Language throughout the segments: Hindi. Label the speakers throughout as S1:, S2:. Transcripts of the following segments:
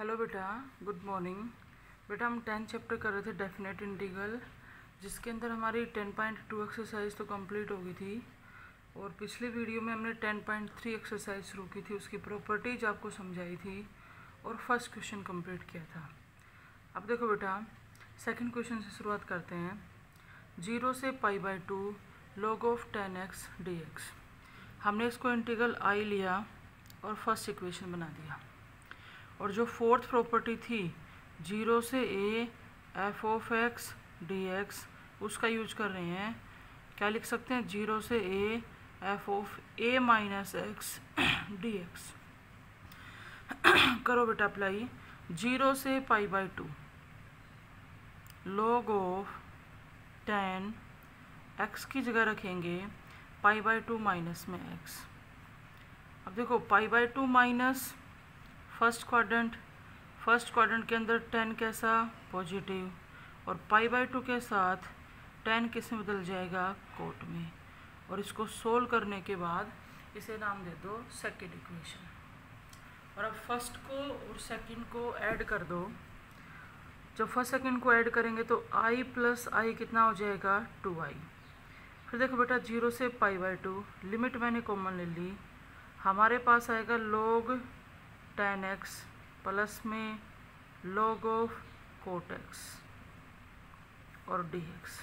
S1: हेलो बेटा, गुड मॉर्निंग। बेटा हम 10 चैप्टर कर रहे थे डेफिनेट इंटीग्रल, जिसके अंदर हमारी 10.2 एक्सरसाइज तो कंप्लीट हो गई थी और पिछले वीडियो में हमने 10.3 एक्सरसाइज शुरू की थी, उसकी प्रॉपर्टीज आपको समझाई थी और फर्स्ट क्वेश्चन कंप्लीट किया था। अब देखो बेटा, सेकंड क्वेश्चन से शुरुआत करते हैं। 0 से π/2 log ऑफ 10x dx। हमने इसको इंटीग्रल I लिया और फर्स्ट इक्वेशन बना दिया। और जो फोर्थ प्रॉपर्टी थी 0 से a f of x dx, उसका यूज कर रहे हैं। क्या लिख सकते हैं? 0 से a f of a minus x dx। करो बेटा अप्लाई। 0 से π/2 log ऑफ 10 x की जगह रखेंगे π/2 माइनस में x। अब देखो π/2 माइनस फर्स्ट क्वाड्रेंट के अंदर 10 कैसा? पॉजिटिव। और π/2 के साथ 10 किस में बदल जाएगा? कोट में। और इसको सोल्व करने के बाद इसे नाम दे दो सेकंड इक्वेशन। और अब फर्स्ट को और सेकंड को ऐड कर दो। जब फर्स्ट सेकंड को ऐड करेंगे तो i प्लस i कितना हो जाएगा? 2i। फिर देखो बेटा 0 से π/2 लिमिट मैंने कॉमन ले ली, हमारे पास आएगा log 10x प्लस में log ऑफ कोट x और dx।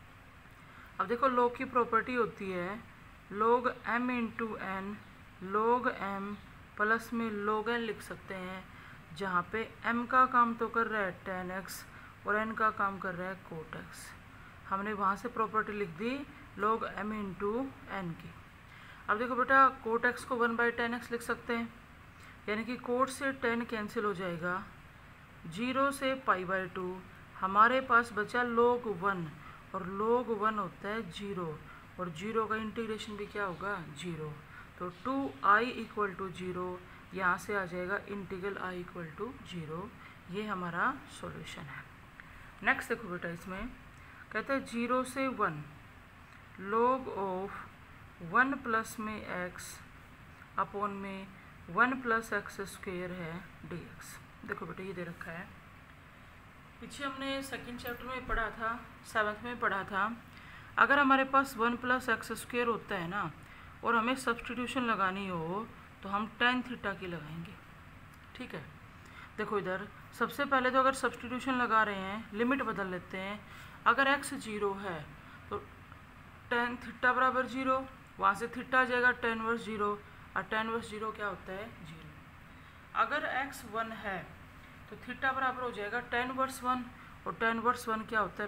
S1: अब देखो log की प्रॉपर्टी होती है log m into n, log m plus में log n लिख सकते हैं, जहाँ पे m का काम तो कर रहा है 10x और n का काम कर रहा है कोट x। हमने वहाँ से प्रॉपर्टी लिख दी log m इंटू n की। अब देखो बेटा कोट x को 1/10x लिख सकते हैं, यानी कि कोट से 10 कैंसिल हो जाएगा। 0 से π/2 हमारे पास बचा log 1 और log 1 होता है 0 और 0 का इंटीग्रेशन भी क्या होगा? 0। तो 2i इक्वल टू 0, यहाँ से आ जाएगा इंटीग्रल i इक्वल टू 0। ये हमारा सॉल्यूशन है। नेक्स्ट देखो बेटा, इसमें कहते हैं 0 से 1 log ऑफ 1 प्लस में x अपॉन में 1 प्लस एक्स स्क्वेयर है dx। देखो बेटा ये दे रखा है, पीछे हमने सेकंड चैप्टर में पढ़ा था, 7th में पढ़ा था। अगर हमारे पास 1 प्लस एक्स स्क्वेयर होता है ना और हमें सब्सटीट्यूशन लगानी हो तो हम tan थीटा की लगाएंगे। ठीक है, देखो इधर सबसे पहले तो अगर सब्सटीट्यूशन लगा रहे हैं लिमिट बदल लेते हैं। अगर x 0 है तो tan थीटा बराबर 0, वहाँ से थीटा आ जाएगा tan वर्स 0 और tan वर्स 0 क्या होता है? 0। अगर x 1 है तो थीटा बराबर हो जाएगा tan वर्स 1 और tan वर्स 1 क्या होता है?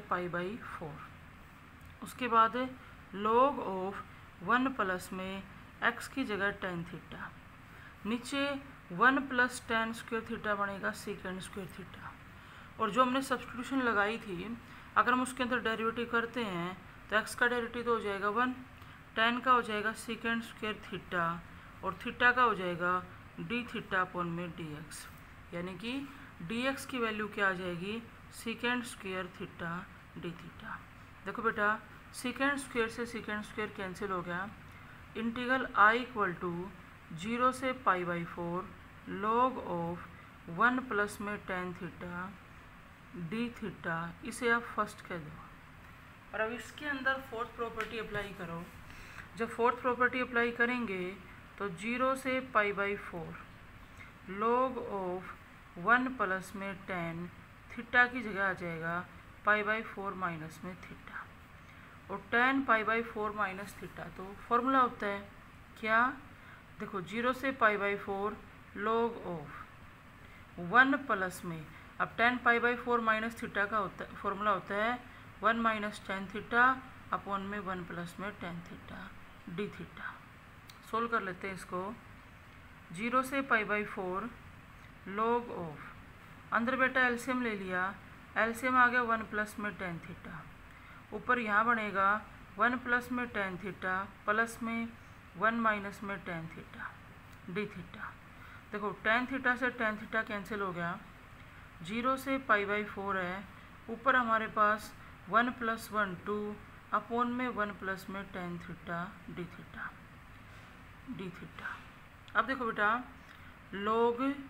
S1: π/4। उसके बाद log ऑफ 1 प्लस में x की जगह tan थीटा, नीचे 1 प्लस tan स्क्वायर थीटा बनेगा सेकेंड स्क्वायर थीटा। और जो हमने सब्सटीट्यूशन लगाई थी, अगर हम उसके अंदर डेरिवेटिव करते हैं तो x का डेरिवेटिव तो हो जाएगा 1, tan का हो जाएगा सेकेंड स्क्वायर थीटा और थीटा का हो जाएगा d थीटा अपॉन में dx, यानी कि dx की वैल्यू क्या आ जाएगी? Second square theta d theta. देखो बेटा सेकेंड स्क्वायर से सेकेंड स्क्वायर कैंसिल हो गया। इंटीग्रल i इक्वल टू 0 से π/4 log ऑफ 1 प्लस में tan थीटा d थीटा, इसे आप फर्स्ट कह दो। और अब इसके अंदर फोर्थ प्रॉपर्टी अप्लाई करो। जब फोर्थ प्रॉपर्टी अप्लाई करेंगे तो 0 से π/4 log ऑफ 1 प्लस में tan थीटा की जगह आ जाएगा π/4 माइनस में थीटा। और tan π/4 माइनस थीटा तो फॉर्मूला होता है क्या? देखो 0 से π/4 log ऑफ 1 प्लस में, अब tan π/4 माइनस थीटा का फॉर्मूला होता है 1 माइनस tan थीटा अपॉन में 1 प्लस में tan theta d theta. Solve कर लेते हैं इसको। 0 से π/4 log ऑफ, अंदर बेटा एलसीएम ले लिया, एलसीएम आ गया 1 प्लस में tan थीटा, ऊपर यहाँ बनेगा 1 प्लस में tan थीटा प्लस में 1 माइनस में tan थीटा d थीटा। देखो tan थीटा से tan थीटा कैंसिल हो गया। 0 से π/4 है, ऊपर हमारे पास 1 प्लस 1 2 अपॉन में 1 प्लस में tan थीटा d थीटा। अब देखो बेटा log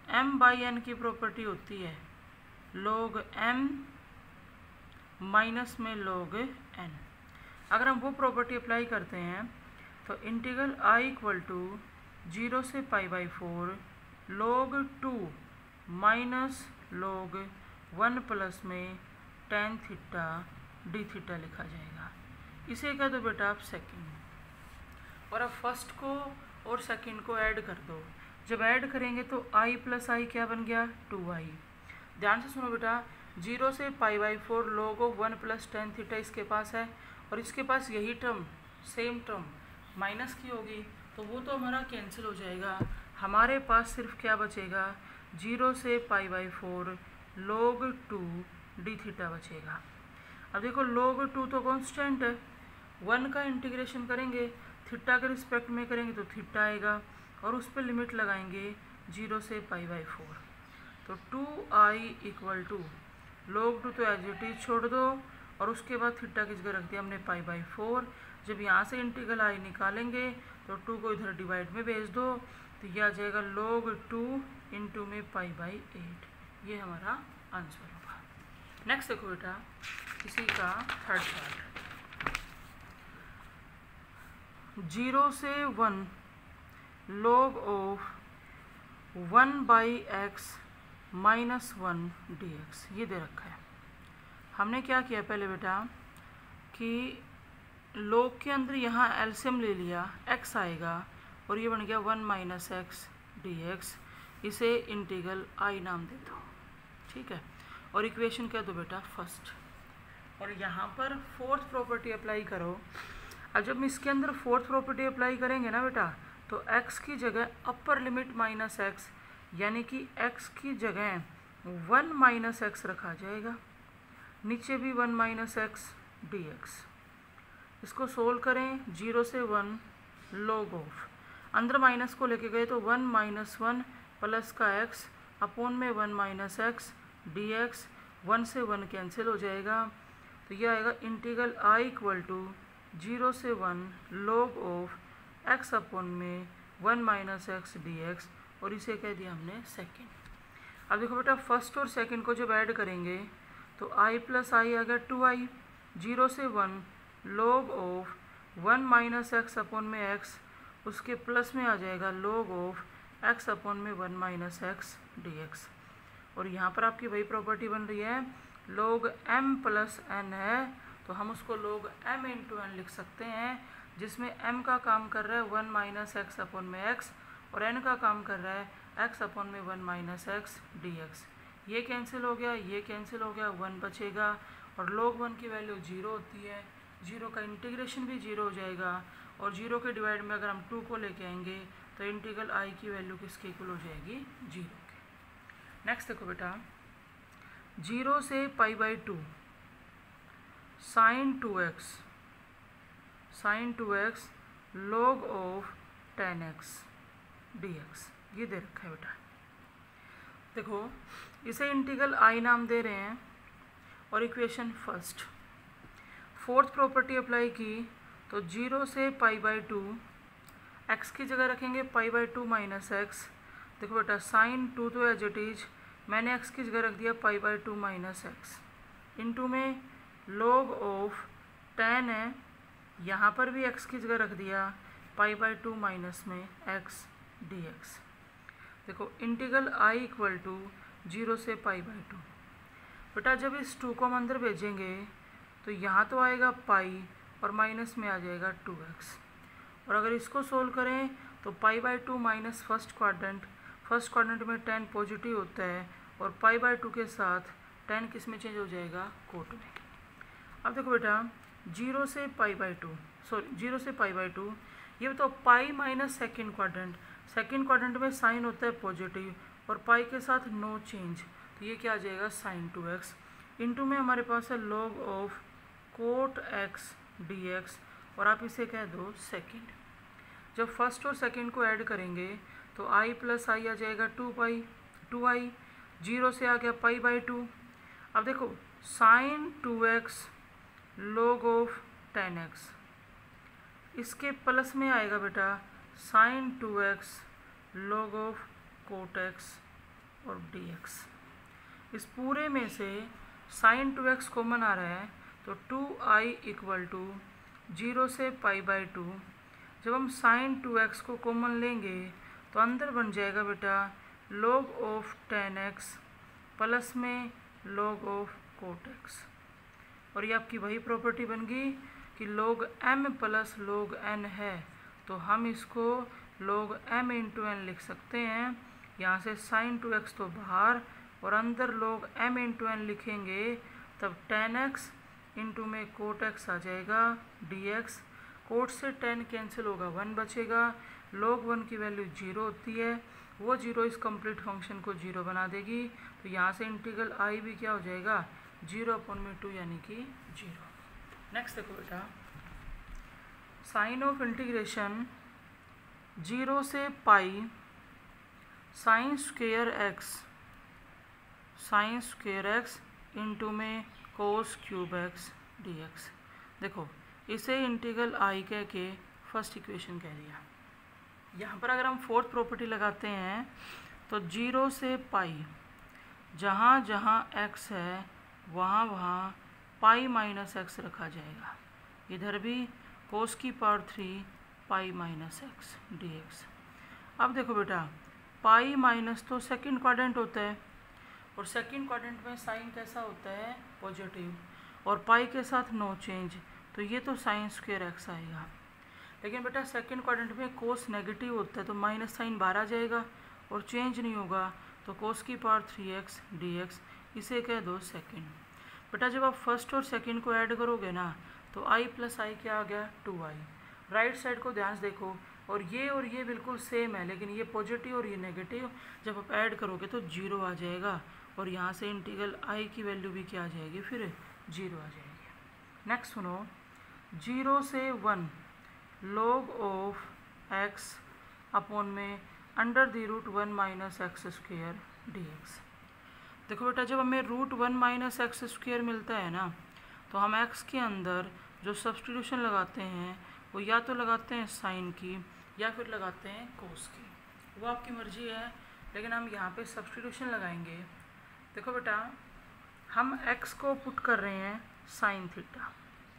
S1: m बाई n की प्रॉपर्टी होती है log m माइनस में log n। अगर हम वो प्रॉपर्टी अप्लाई करते हैं तो इंटीग्रल i इक्वल टू 0 से π/4 log 2 माइनस log 1 प्लस में tan थीटा d थीटा लिखा जाएगा। इसे कह दो बेटा आप सेकेंड, और अब फर्स्ट को और सेकेंड को ऐड कर दो। जब ऐड करेंगे तो i प्लस आई क्या बन गया 2i। ध्यान से सुनो बेटा, 0 से π/4 log of 1 plus tan theta इसके पास है, और इसके पास यही टर्म सेम टर्म माइनस की होगी, तो वो तो हमारा कैंसिल हो जाएगा। हमारे पास सिर्फ क्या बचेगा 0 से π/4 log 2 d थीटा बचेगा। अब देखो log 2 तो कांस्टेंट है, 1 का इंटीग्रेशन करेंगे थीटा के रिस्पेक्ट में करेंगे तो थीटा आएगा, और उस पर लिमिट लगाएंगे 0 से π/4, तो 2i इक्वल टू log 2 तो एज इट इज छोड़ दो, और उसके बाद थीटा की जगह रख दिया हमने π/4। जब यहाँ से इंटीग्रल i निकालेंगे तो 2 को इधर डिवाइड में भेज दो, तो ये आ जाएगा log 2 इंटू में π/8। ये हमारा आंसर होगा। नेक्स्ट देखो बेटा इसी का थर्ड पार्ट, 0 से 1 log of 1/x minus 1 dx ये दे रखा है। हमने क्या किया पहले बेटा कि log के अंदर यहाँ एलसीएम ले लिया, x आएगा और ये बन गया 1 माइनस x dx। इसे इंटीग्रल i नाम दे दो, ठीक है, और इक्वेशन क्या दो बेटा फर्स्ट, और यहाँ पर फोर्थ प्रॉपर्टी अप्लाई करो। अब जब इसके अंदर फोर्थ प्रॉपर्टी अप्लाई करेंगे ना बेटा, तो x की जगह अपर लिमिट माइनस x, यानी कि x की जगह 1 माइनस x रखा जाएगा, नीचे भी 1 माइनस x dx। इसको सोल्व करें 0 से 1 log ऑफ, अंदर माइनस को लेके गए तो 1 माइनस 1 प्लस का x अपॉन में 1 माइनस x dx, 1 से 1 कैंसिल हो जाएगा, तो यह आएगा इंटीग्रल i इक्वल टू 0 से 1 log ऑफ x अपॉन में 1 माइनस x dx, और इसे कह दिया हमने सेकेंड। अब देखो बेटा फर्स्ट और सेकेंड को जब ऐड करेंगे तो i प्लस आई आ गया 2i, 0 से 1 log of 1 minus x upon में x, उसके प्लस में आ जाएगा log ऑफ x अपॉन में 1 माइनस x dx, और यहाँ पर आपकी वही प्रॉपर्टी बन रही है log m प्लस n है, तो हम उसको log m इंटू n लिख सकते हैं, जिसमें m का काम कर रहा है 1 माइनस x अपॉन में x, और n का काम कर रहा है x अपॉन में 1 माइनस x dx। ये कैंसिल हो गया, ये कैंसिल हो गया, 1 बचेगा, और log 1 की वैल्यू 0 होती है, 0 का इंटीग्रेशन भी 0 हो जाएगा, और 0 के डिवाइड में अगर हम 2 को लेके आएंगे तो इंटीग्रल i की वैल्यू किसके इक्वल हो जाएगी 0 के। नेक्स्ट देखो बेटा 0 से π/2 sin 2x log of 10x dx ये दे रखा है बेटा। देखो इसे इंटीग्रल i नाम दे रहे हैं, और equation first fourth property apply की तो 0 से π/2 x की जगह रखेंगे π/2 माइनस x। देखो बेटा sin 2 तो एज इट इज, मैंने x की जगह रख दिया π/2 माइनस x, इंटू में log ऑफ 10 है, यहाँ पर भी x की जगह रख दिया π/2 माइनस में x dx। देखो इंटीग्रल i इक्वल टू 0 से π/2। बेटा जब इस 2 को हम अंदर भेजेंगे तो यहाँ तो आएगा पाई और माइनस में आ जाएगा 2x, और अगर इसको सोल्व करें तो π/2 माइनस फर्स्ट क्वाड्रेंट में 10 पॉजिटिव होता है, और π/2 के साथ 10 किस में चेंज हो जाएगा कोट में। अब देखो बेटा 0 से π/2 ये बताओ पाई माइनस सेकेंड क्वाड्रेंट में साइन होता है पॉजिटिव, और पाई के साथ नो चेंज, तो ये क्या आ जाएगा sin 2x, इंटू में हमारे पास है log of cot x dx, और आप इसे कह दो सेकेंड। जब फर्स्ट और सेकेंड को ऐड करेंगे तो i प्लस आई आ जाएगा 2i, 0 से आ गया π/2। अब देखो sin 2x log of 10x, इसके प्लस में आएगा बेटा sin 2x log of cot x और dx। इस पूरे में से sin 2x कॉमन आ रहा है तो 2i इक्वल टू 0 से π/2। जब हम sin 2x को कॉमन लेंगे तो अंदर बन जाएगा बेटा log of tan x plus में log ऑफ cot x। और ये आपकी वही प्रॉपर्टी बन गई कि log m plus log n है तो हम इसको log m इंटू n लिख सकते हैं। यहाँ से sin 2x तो बाहर और अंदर log m इंटू n लिखेंगे तब tan x इंटू में cot x आ जाएगा dx। कोट से tan कैंसिल होगा 1 बचेगा। log 1 की वैल्यू 0 होती है, वो 0 इस कंप्लीट फंक्शन को 0 बना देगी। तो यहाँ से इंटीग्रल i भी क्या हो जाएगा 0/2 यानी कि 0। नेक्स्ट देखो बेटा साइन ऑफ इंटीग्रेशन 0 से pi sine square x into में कोस क्यूब एक्स dx। देखो इसे इंटीग्रल i कह के फर्स्ट इक्वेशन कह दिया। यहाँ पर अगर हम फोर्थ प्रॉपर्टी लगाते हैं तो 0 से पाई जहाँ जहाँ x है वहाँ वहाँ पाई माइनस एक्स रखा जाएगा। इधर भी कोस की power 3 pi minus x dx। अब देखो बेटा पाई माइनस तो सेकंड क्वाड्रेंट होता है और सेकंड क्वाड्रेंट में साइन कैसा होता है पॉजिटिव, और पाई के साथ नो चेंज तो ये तो साइन स्क्वायर एक्स आएगा। लेकिन बेटा सेकंड क्वाड्रेंट में कोस नेगेटिव होता है तो माइनस साइन बाहर आ जाएगा और चेंज नहीं होगा तो कोस की पावर 3x dx। इसे कह दो सेकंड। बेटा जब आप फर्स्ट और सेकंड को ऐड करोगे ना तो i प्लस आई क्या आ गया 2i। राइट साइड को ध्यान से देखो और ये बिल्कुल सेम है, लेकिन ये पॉजिटिव और ये नेगेटिव जब आप ऐड करोगे तो 0 आ जाएगा और यहाँ से इंटीग्रल i की वैल्यू भी क्या आ जाएगी फिर 0 आ जाएगी। नेक्स्ट सुनो 0 से 1 log ऑफ x अपॉन में √1 माइनस एक्स स्क्वेयर dx। देखो बेटा जब हमें √1 माइनस एक्स स्क्वेयर मिलता है ना तो हम x के अंदर जो सब्स्टिट्यूशन लगाते हैं वो या तो लगाते हैं साइन की या फिर लगाते हैं कोस की, वो आपकी मर्जी है। लेकिन हम यहाँ पे सब्स्टिट्यूशन लगाएंगे। देखो बेटा हम x को पुट कर रहे हैं साइन थीटा,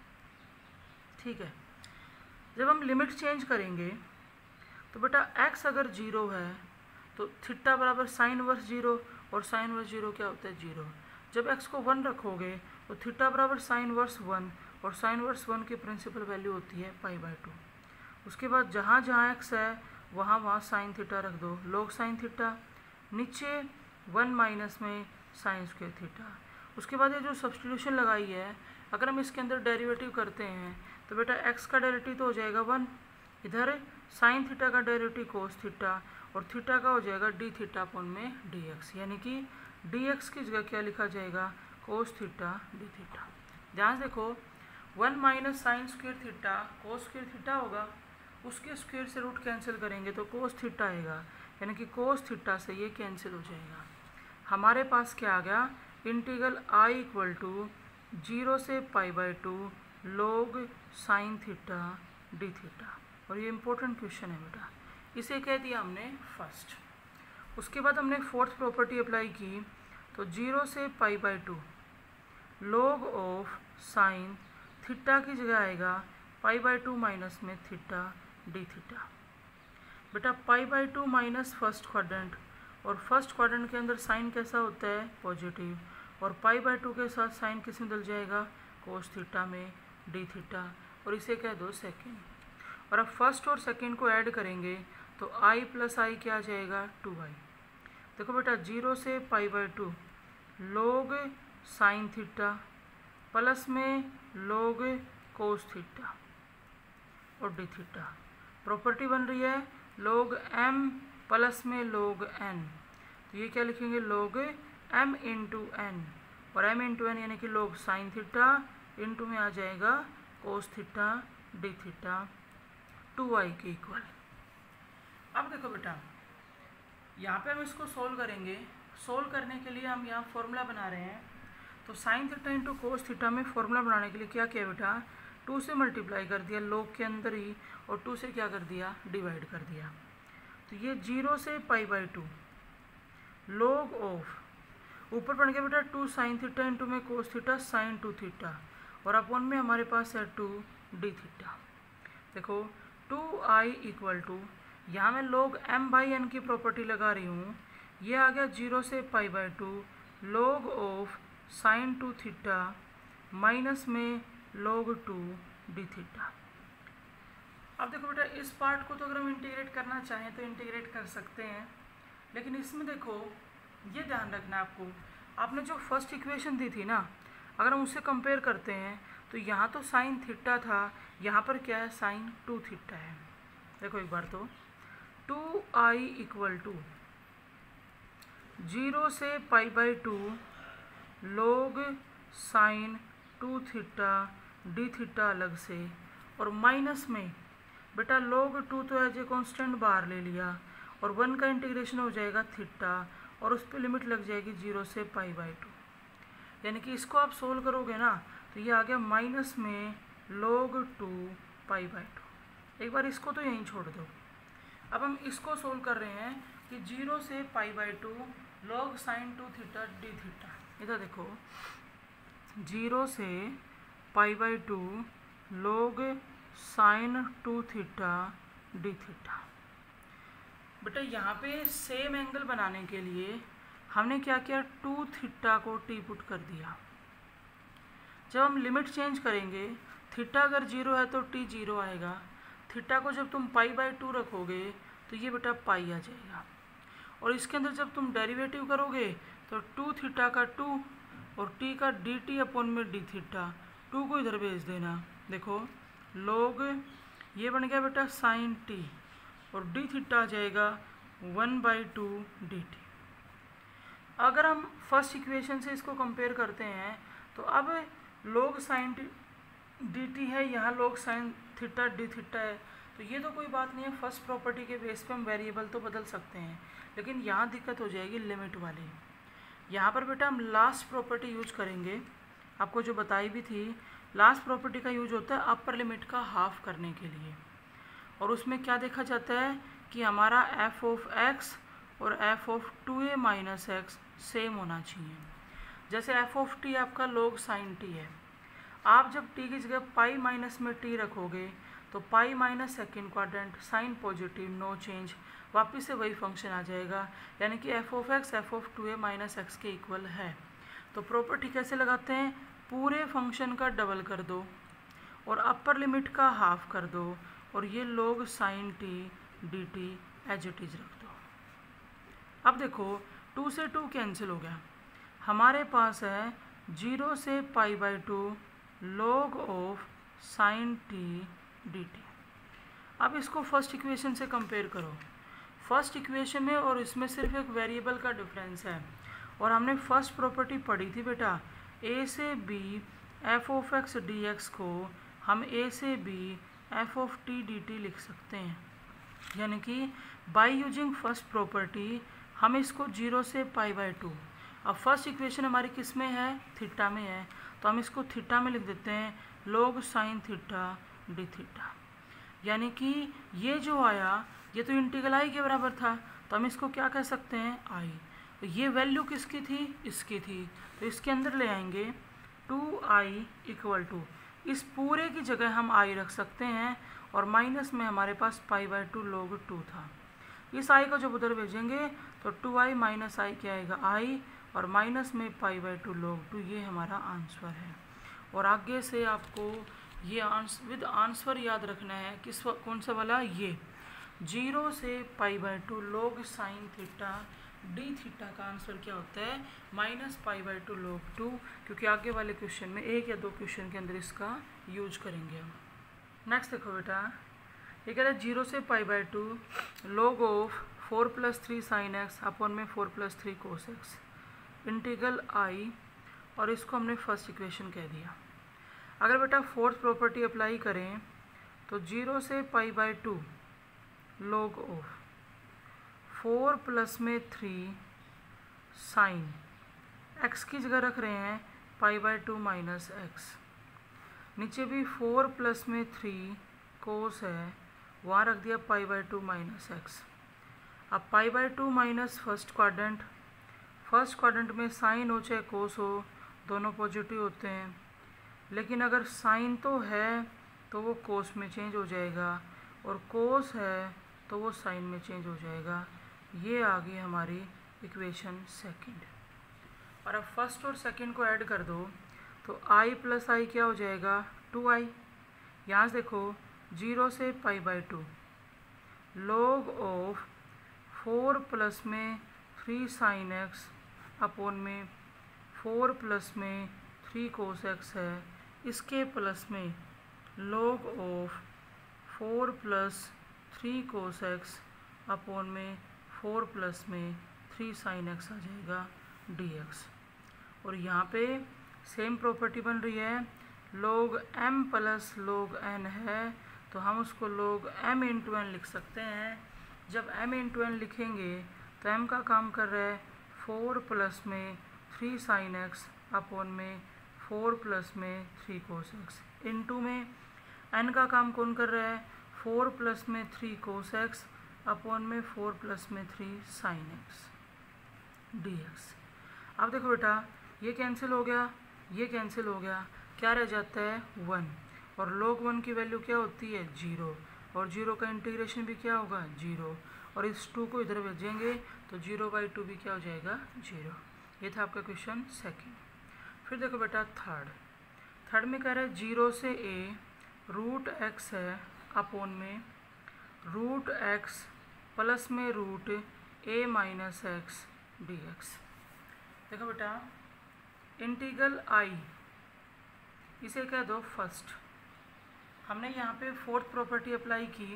S1: ठीक है। जब हम लिमिट चेंज करेंगे तो बेटा x अगर 0 है तो थीटा बराबर साइन वर्स 0 और साइन वर्स 0 क्या होता है 0। जब x को 1 रखोगे तो थीटा बराबर साइन वर्स 1 और साइन वर्स 1 की प्रिंसिपल वैल्यू होती है π/2। उसके बाद जहाँ जहाँ x है वहाँ वहाँ साइन थीटा रख दो, log साइन थीटा, नीचे 1 माइनस में साइन स्क्वायर थीटा। उसके बाद ये जो सब्स्टिट्यूशन लगाई है अगर हम इसके अंदर डेरिवेटिव करते हैं तो बेटा x का डेरिवेटिव तो हो जाएगा 1, इधर साइन थीटा का डेरिवेटिव कोस थीटा और थीटा का हो जाएगा डी थीटा अपॉन में dx। यानी कि dx की जगह क्या लिखा जाएगा कोस थीटा डी थीटा। ध्यान से देखो 1 minus sine square theta cos square theta होगा, उसके स्क्वायर से रूट कैंसिल करेंगे तो कोस थीटा आएगा, यानी कि कोस थीटा से ये कैंसिल हो जाएगा। हमारे पास क्या आ गया इंटीग्रल i इक्वल टू 0 से π/2 log sine theta d theta. और ये इंपॉर्टेंट क्वेश्चन है बेटा, इसे कह दिया हमने फर्स्ट। उसके बाद हमने फोर्थ प्रॉपर्टी अप्लाई की तो 0 से π/2 log ऑफ साइन थीटा की जगह आएगा π/2 माइनस में थीटा डी थीटा। बेटा π/2 माइनस फर्स्ट क्वाड्रेंट, और फर्स्ट क्वाड्रेंट के अंदर साइन कैसा होता है पॉजिटिव, और π/2 के साथ साइन किस में बदल जाएगा कोस थीटा में डी थीटा, और इसे कह दो सेकेंड। और अब फर्स्ट और सेकेंड को ऐड करेंगे तो i प्लस आई क्या आ जाएगा 2i। देखो बेटा 0 से π/2 log साइन थीटा प्लस में log कोस थीटा और डी थीटा। प्रॉपर्टी बन रही है log m प्लस में log n, तो ये क्या लिखेंगे log m इंटू n, और m इंटू n यानी कि log साइन थीटा इंटू में आ जाएगा cos theta d theta 2i के इक्वल। अब देखो बेटा यहाँ पे हम इसको सोल्व करेंगे। सोल्व करने के लिए हम यहाँ फॉर्मूला बना रहे हैं, तो sine theta into cos theta में फॉर्मूला बनाने के लिए क्या किया बेटा 2 से मल्टीप्लाई कर दिया log के अंदर ही, और 2 से क्या कर दिया डिवाइड कर दिया। तो ये 0 से π/2 log ऑफ ऊपर पड़ गया बेटा 2 साइन थीटा इंटू में कोस थीटा साइन 2 थीटा और अपॉन में हमारे पास है 2 डी थीटा। देखो 2i इक्वल टू यहाँ मैं log m/n की प्रॉपर्टी लगा रही हूँ, ये आ गया 0 से π/2 log of sine 2 theta minus में log 2 डी थीटा। अब देखो बेटा इस पार्ट को तो अगर हम इंटीग्रेट करना चाहें तो इंटीग्रेट कर सकते हैं, लेकिन इसमें देखो ये ध्यान रखना है आपको, आपने जो फर्स्ट इक्वेशन दी थी ना, अगर हम उससे कंपेयर करते हैं तो यहाँ तो साइन थीटा था, यहाँ पर क्या है साइन 2 थीटा है। देखो एक बार तो 2i इक्वल टू 0 से π/2 log sine 2 theta d theta अलग से और माइनस में बेटा log 2 तो एज ए कॉन्स्टेंट बाहर ले लिया और 1 का इंटीग्रेशन हो जाएगा थीटा और उस पर लिमिट लग जाएगी 0 से π/2, यानी कि इसको आप सोल्व करोगे ना तो ये आ गया माइनस में log 2 π/2। एक बार इसको तो यहीं छोड़ दो। अब हम इसको सोल्व कर रहे हैं कि 0 से π/2 log sine 2 theta d theta. इधर देखो 0 से π/2 log sine 2 theta d theta. बेटा यहाँ पे सेम एंगल बनाने के लिए हमने क्या किया, 2 थीटा को टी पुट कर दिया। जब हम लिमिट चेंज करेंगे, थीटा अगर 0 है तो टी 0 आएगा, थीटा को जब तुम π/2 रखोगे तो ये बेटा पाई आ जाएगा, और इसके अंदर जब तुम डेरिवेटिव करोगे तो 2 थीटा का 2 और टी का डी टी अपॉन में डी थीटा, 2 को इधर भेज देना। देखो log ये बन गया बेटा साइन टी और डी थीटा आ जाएगा 1/2 डी टी। अगर हम फर्स्ट इक्वेशन से इसको कंपेयर करते हैं तो अब log साइन डी टी है, यहाँ log sine theta d theta है, तो ये तो कोई बात नहीं है, फर्स्ट प्रॉपर्टी के बेस पे हम वेरिएबल तो बदल सकते हैं, लेकिन यहाँ दिक्कत हो जाएगी लिमिट वाली। यहाँ पर बेटा हम लास्ट प्रॉपर्टी यूज करेंगे, आपको जो बताई भी थी, लास्ट प्रॉपर्टी का यूज होता है अपर लिमिट का हाफ करने के लिए, और उसमें क्या देखा जाता है कि हमारा f ऑफ x और f of 2a minus x same होना चाहिए। जैसे f ऑफ t आपका log साइन t है, आप जब t की जगह पाई माइनस में t रखोगे तो pi minus second quadrant sine positive no change वापस से वही फंक्शन आ जाएगा, यानी कि f of x f of 2a minus x के इक्वल है। तो प्रॉपर्टी कैसे लगाते हैं, पूरे फंक्शन का डबल कर दो और अपर लिमिट का हाफ कर दो और ये log sine t d t as it is रख दो। अब देखो 2 से 2 कैंसिल हो गया, हमारे पास है 0 से π/2 log of sine t d t. अब इसको फर्स्ट इक्वेशन से कंपेयर करो, फर्स्ट इक्वेशन में और इसमें सिर्फ एक वेरिएबल का डिफरेंस है, और हमने फर्स्ट प्रॉपर्टी पढ़ी थी बेटा a से b f of x dx को हम a से b f of t dt लिख सकते हैं, यानी कि बाय यूजिंग फर्स्ट प्रॉपर्टी हम इसको 0 से π/2, अब फर्स्ट इक्वेशन हमारी किस में है, थीटा में है, तो हम इसको थीटा में लिख देते हैं log sine theta d theta, यानी कि ये जो आया ये तो इंटीग्रल आई के बराबर था, तो हम इसको क्या कह सकते हैं आई। तो ये वैल्यू किसकी थी, इसकी थी, तो इसके अंदर ले आएंगे 2i इक्वल टू, इस पूरे की जगह हम i रख सकते हैं और माइनस में हमारे पास π/2 log 2 था, इस i को जब उधर भेजेंगे तो 2i माइनस i क्या आएगा i और माइनस में π/2 log 2, ये हमारा आंसर है। और आगे से आपको ये विद आंसर याद रखना है, किस कौन सा वाला, ये 0 से π/2 log sine theta d theta का आंसर क्या होता है, माइनस π/2 log 2, क्योंकि आगे वाले क्वेश्चन में एक या दो क्वेश्चन के अंदर इसका यूज करेंगे हम। नेक्स्ट देखो बेटा, ये कह रहा है 0 से π/2 log of 4 + 3 sine x upon में 4 + 3 कोस एक्स इंटीग्रल आई, और इसको हमने फर्स्ट इक्वेशन कह दिया। अगर बेटा फोर्थ प्रॉपर्टी अप्लाई करें तो 0 से π/2 log ऑफ 4 + में 3 साइन एक्स की जगह रख रहे हैं π/2 माइनस एक्स, नीचे भी 4 + में 3 कोस है, वहाँ रख दिया π/2 माइनस एक्स। अब π/2 minus first quadrant first quadrant में साइन हो चाहे कोस हो दोनों पॉजिटिव होते हैं, लेकिन अगर साइन तो है तो वो कोस में चेंज हो जाएगा और कोस है तो वो साइन में चेंज हो जाएगा। ये आ गई हमारी इक्वेशन सेकंड। और अब फर्स्ट और सेकंड को ऐड कर दो तो i प्लस आई क्या हो जाएगा 2i। यहाँ से देखो 0 से π/2 log ऑफ 4 प्लस में 3 sin x अपॉन में 4 प्लस में 3 cos x है, इसके प्लस में log of 4 plus 3 cos x upon में 4 प्लस में 3 sin x आ जाएगा dx। और यहाँ पे सेम प्रॉपर्टी बन रही है, log m plus log n है तो हम उसको log m इंटू n लिख सकते हैं। जब m इंटू n लिखेंगे तो m का काम कर रहा है 4 प्लस में 3 sin x अपॉन में 4 प्लस में 3 cos x, इंटू में n का काम कौन कर रहा है 4 प्लस में 3 cos x अपॉन में 4 प्लस में 3 sin x dx। अब देखो बेटा ये कैंसिल हो गया, ये कैंसिल हो गया, क्या रह जाता है 1 और log 1 की वैल्यू क्या होती है 0 और 0 का इंटीग्रेशन भी क्या होगा 0 और इस 2 को इधर भेजेंगे तो 0/2 भी क्या हो जाएगा 0। ये था आपका क्वेश्चन सेकंड। फिर देखो बेटा थर्ड में कह रहा है 0 से a रूट x है अपॉन में रूट x प्लस में root a minus x dx। देखो बेटा इंटीग्रल i इसे कह दो फर्स्ट। हमने यहाँ पे फोर्थ प्रॉपर्टी अप्लाई की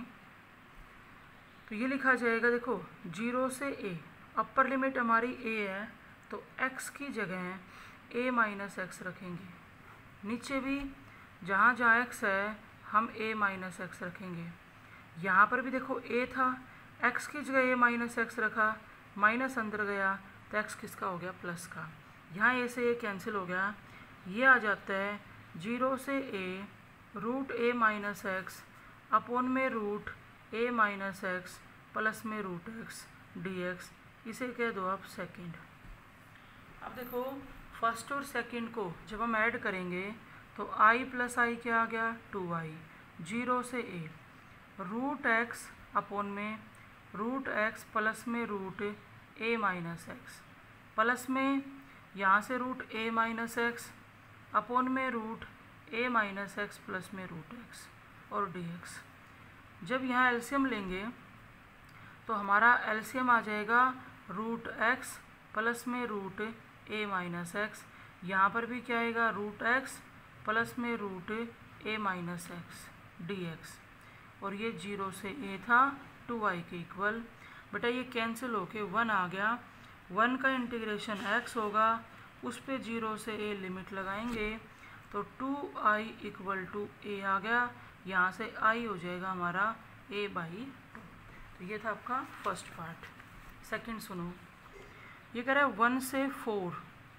S1: तो ये लिखा जाएगा, देखो 0 से a, अपर लिमिट हमारी a है तो x की जगह a माइनस एक्स रखेंगे, नीचे भी जहाँ जहाँ x है हम a माइनस एक्स रखेंगे। यहाँ पर भी देखो a था, x की जगह a माइनस एक्स रखा, माइनस अंदर गया तो x किसका हो गया प्लस का। यहाँ a से a कैंसिल हो गया, ये आ जाता है 0 से a root a minus x upon में root a minus x plus में रूट x dx। इसे कह दो आप सेकंड। अब देखो फर्स्ट और सेकंड को जब हम ऐड करेंगे तो i प्लस आई क्या आ गया 2i। 0 से a रूट x अपॉन में रूट x प्लस में root a minus x plus में यहाँ से root a minus x upon में root a minus x plus में रूट x और dx। जब यहाँ एलसीएम लेंगे तो हमारा एलसीएम आ जाएगा रूट x प्लस में रूट a माइनस एक्स, यहाँ पर भी क्या आएगा रूट x प्लस में root a minus x dx। और ये 0 से a था 2i के इक्वल। बेटा ये कैंसिल होके 1 आ गया, 1 का इंटीग्रेशन x होगा, उस पे 0 से a लिमिट लगाएंगे तो 2i इक्वल टू a आ गया, यहाँ से i हो जाएगा हमारा a/2। तो ये था आपका फर्स्ट पार्ट। सेकंड सुनो, ये कह रहा है 1 से 4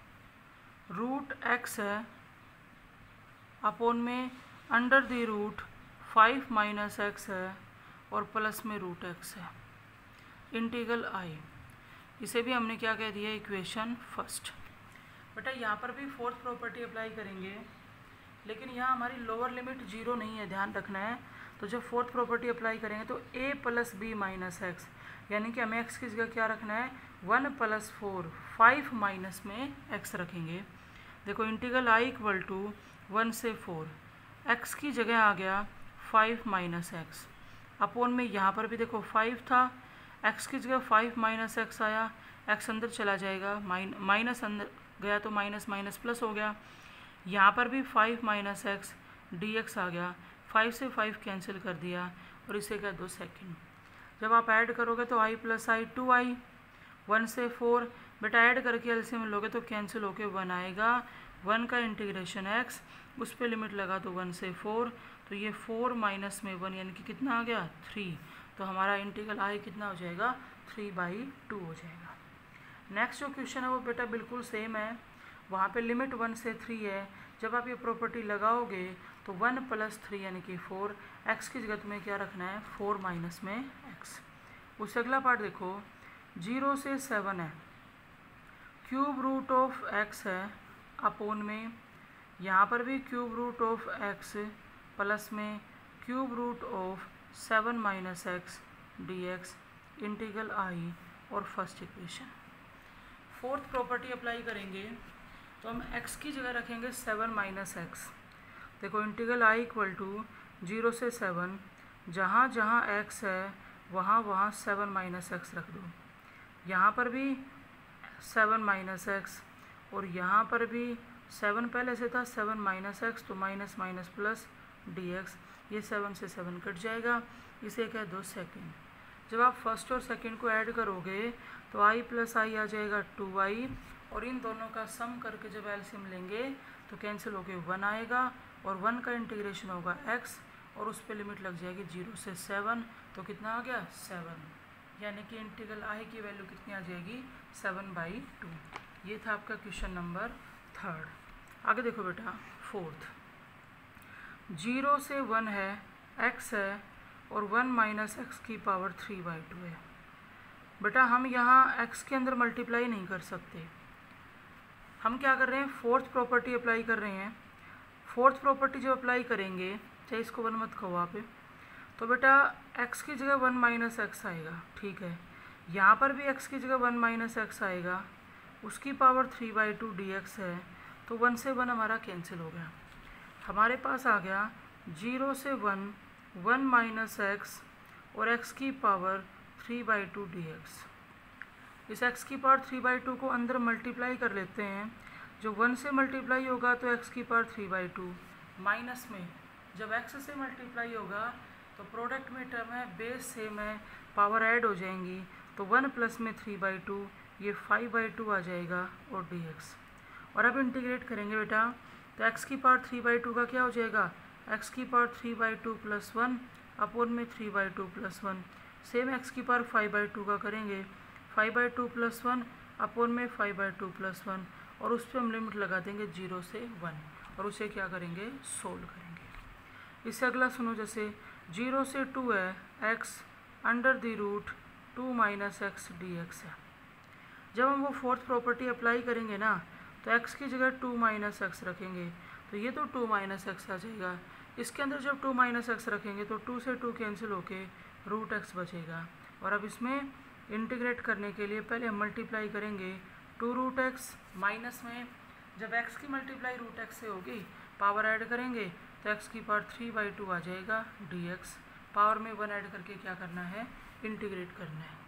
S1: रूट x है अपॉन में under the root 5 minus x है और प्लस में रूट x है इंटीग्रल i। इसे भी हमने क्या कह दिया इक्वेशन फर्स्ट। बेटा यहाँ पर भी फोर्थ प्रॉपर्टी अप्लाई करेंगे, लेकिन यहाँ हमारी लोअर लिमिट 0 नहीं है, ध्यान रखना है। तो जब फोर्थ प्रॉपर्टी अप्लाई करेंगे तो a plus b minus x, यानी कि हमें x की जगह क्या रखना है 1 प्लस 4 5 माइनस में x रखेंगे। देखो इंटीग्रल i इक्वल टू 1 से 4, x की जगह आ गया 5 माइनस एक्स अपॉन में यहाँ पर भी देखो 5 था, x की जगह 5 माइनस एक्स आया, x अंदर चला जाएगा, माइनस अंदर गया तो माइनस माइनस प्लस हो गया। यहाँ पर भी 5 माइनस एक्स dx आ गया, 5 से 5 कैंसिल कर दिया और इसे कह दो सेकंड। जब आप ऐड करोगे तो i प्लस आई 2i, 1 से 4 बेटा ऐड करके एलसीएम लोगे तो कैंसिल होके 1 आएगा, 1 का इंटीग्रेशन x उस पर लिमिट लगा तो 1 से 4, तो ये 4 माइनस में 1 यानी कि कितना आ गया 3, तो हमारा इंटीग्रल i कितना हो जाएगा 3/2 हो जाएगा। नेक्स्ट जो क्वेश्चन है वो बेटा बिल्कुल सेम है, वहाँ पे लिमिट 1 से 3 है। जब आप ये प्रॉपर्टी लगाओगे तो 1 प्लस 3 यानी कि 4, x की जगह में क्या रखना है 4 माइनस में x। उससे अगला पार्ट देखो 0 से 7 है क्यूब रूट ऑफ एक्स है अपोन में, यहाँ पर भी cube root of x plus में cube root of 7 minus x d x integral i और first equation. Fourth property apply करेंगे तो हम x की जगह रखेंगे 7 माइनस एक्स। देखो इंटीग्रल आई इक्वल टू 0 से 7, जहाँ जहाँ x है वहाँ वहाँ 7 माइनस एक्स रख दो। यहाँ पर भी 7 माइनस एक्स और यहाँ पर भी 7 पहले से था, 7 माइनस एक्स तो minus minus plus d x, ये 7 से 7 कट जाएगा, इसे कह दो सेकेंड। जब आप फर्स्ट और सेकेंड को ऐड करोगे तो i प्लस आई आ जाएगा 2i, और इन दोनों का सम करके जब एलसीएम लेंगे तो कैंसिल होके 1 आएगा, और 1 का इंटीग्रेशन होगा x और उस पर लिमिट लग जाएगी 0 से 7, तो कितना आ गया 7, यानी कि इंटीग्रल i की वैल्यू कितनी आ जाएगी 7/2। ये था आपका क्वेश्चन नंबर 3। आगे देखो बेटा फोर्थ, 0 से 1 है, x है और 1 माइनस एक्स की पावर 3/2 है। बेटा हम यहाँ x के अंदर मल्टीप्लाई नहीं कर सकते, हम क्या कर रहे हैं फोर्थ प्रॉपर्टी अप्लाई कर रहे हैं। फोर्थ प्रॉपर्टी जब अप्लाई करेंगे, चाहे इसको 1 मत कहो आप, तो बेटा x की जगह 1 माइनस एक्स आएगा, ठीक है। यहाँ पर भी x की जगह 1 माइनस एक्स आएगा, उसकी पावर 3/2 dx है, तो 1 से 1 हमारा कैंसिल हो गया। हमारे पास आ गया 0 से 1 माइनस एक्स और x की पावर 3/2 dx। इस x की पावर 3/2 को अंदर मल्टीप्लाई कर लेते हैं, जो 1 से मल्टीप्लाई होगा तो x की पावर 3/2, माइनस में जब x से मल्टीप्लाई होगा तो प्रोडक्ट में टर्म है, बेस सेम है, पावर ऐड हो जाएंगी, तो 1 प्लस में 3/2 ये 5/2 आ जाएगा और dx। और अब इंटीग्रेट करेंगे बेटा, तो x की पावर 3/2 का क्या हो जाएगा, x की पावर 3/2 प्लस 1 अपोन में 3/2 प्लस 1, सेम x की पावर 5/2 का करेंगे, 5/2 प्लस 1 अपोन में 5/2 प्लस 1, और उस पर हम लिमिट लगा देंगे 0 से 1, और उसे क्या करेंगे सोल्व करेंगे। इससे अगला सुनो, जैसे 0 से 2 है, x under the root 2 minus x d x है। जब हम वो फोर्थ प्रॉपर्टी अप्लाई करेंगे ना, तो x की जगह 2 माइनस एक्स रखेंगे, तो ये तो 2 माइनस एक्स आ जाएगा। इसके अंदर जब 2 माइनस एक्स रखेंगे तो 2 से 2 कैंसिल होके रूट एक्स बचेगा। और अब इसमें इंटीग्रेट करने के लिए पहले हम मल्टीप्लाई करेंगे 2 रूट एक्स, माइनस में जब x की मल्टीप्लाई रूट एक्स से होगी पावर ऐड करेंगे तो x की पावर 3/2 आ जाएगा dx। पावर में 1 ऐड करके क्या करना है, इंटीग्रेट करना है।